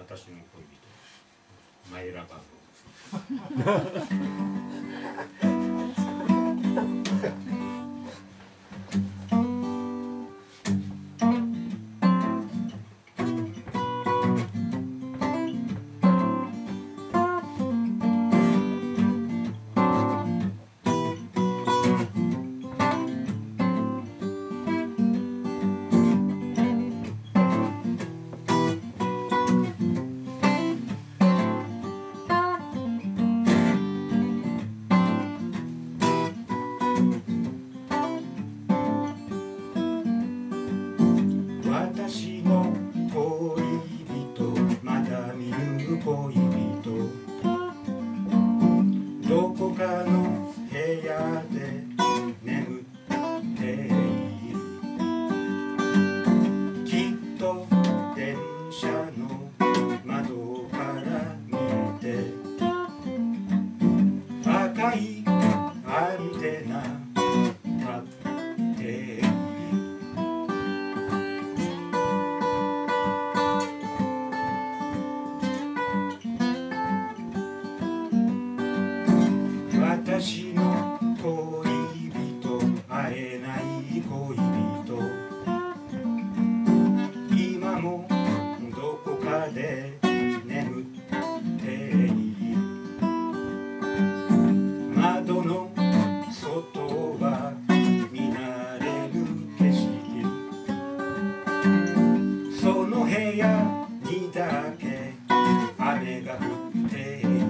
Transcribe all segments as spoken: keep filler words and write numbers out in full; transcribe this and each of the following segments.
私の恋人マイラバーです私の恋人まだ見ぬ恋人どこかの部屋で眠っているきっと電車の窓から見えて赤いアンテナ立っている私の恋人会えない恋人今もどこかで眠っている窓の外は見慣れる景色その部屋にだけ雨が降っている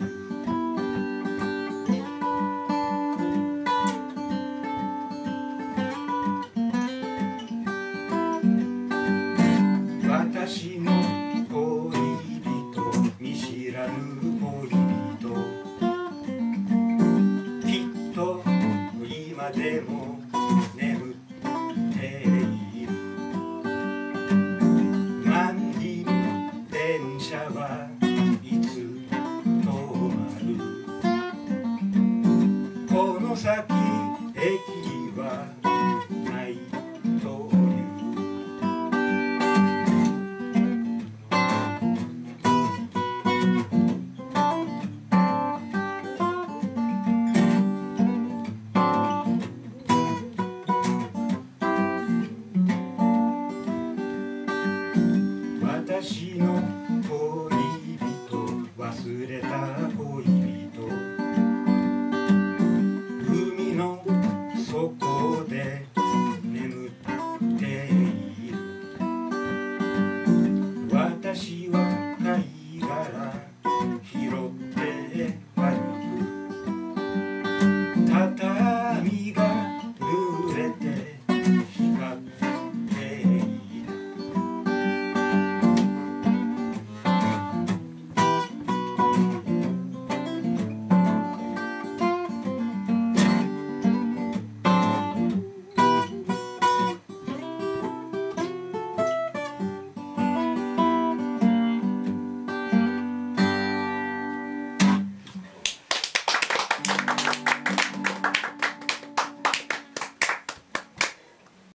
私の恋人見知らぬ恋人きっと今でも眠っている満員電車はいつ止まるこの先駅はないと私の恋